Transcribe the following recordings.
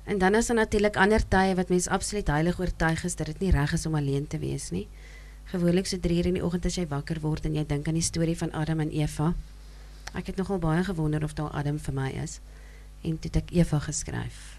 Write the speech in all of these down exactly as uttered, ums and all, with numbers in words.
En dan is daar natuurlik ander tye wat mens absoluut heilig oortuig is dat dit nie reg is om alleen te wees nie. Gewoonlik so drie uur in die oggend as jy wakker word en jy dink aan die storie van Adam en Eva. Ek het nogal baie gewonder of daar Adam vir my is. En toe het ek Eva geskryf.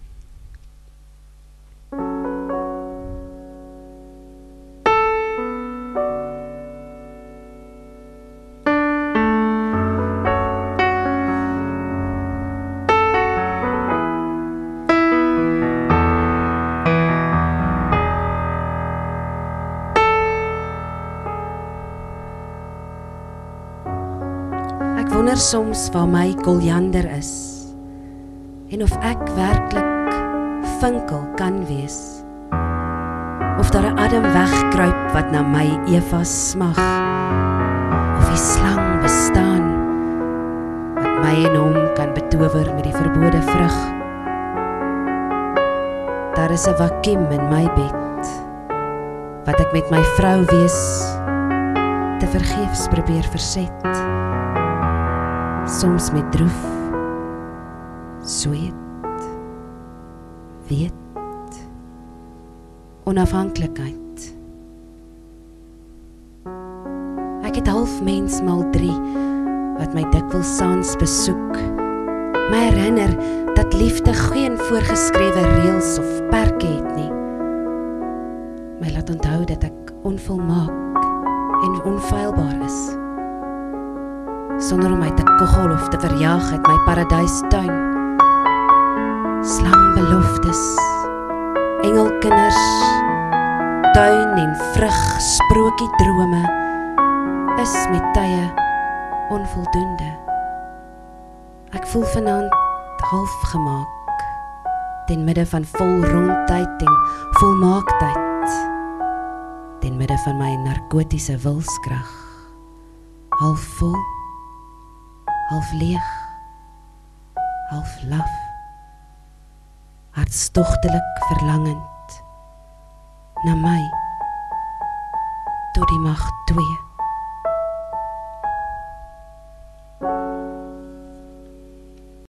Wonder soms waar my koljander is en of ek werklik vinkel kan wees of daar 'n Adam wegkruip wat na my Eva smag of die slang bestaan wat my en hom kan betower met die verbode vrug. Daar is 'n vakuum in my bed wat ek met my vrou wees te vergeefs probeer verset. Soms met droef, sweet, weet, onafhanklikheid. Ek het half mens maal drie, wat my dikwels saans besoek, my herinner dat liefde geen voorgeskrewe reëls of perke het nie. My laat onthou dat ek onvolmaak en onfeilbaar is. Sonder om my te kogel of te verjaag uit my paradijstuin. Slangbeloftes, engelkinders, tuin en vrug, sprookie drome, is met tye onvoldoende. Ek voel vanaand half gemaak, ten midde van vol rondtyd en volmaaktheid, ten midde van my narkotiese wilskrag, half vol, half leeg, half laf, hartstogtelik verlangend na my, tot die mag twee.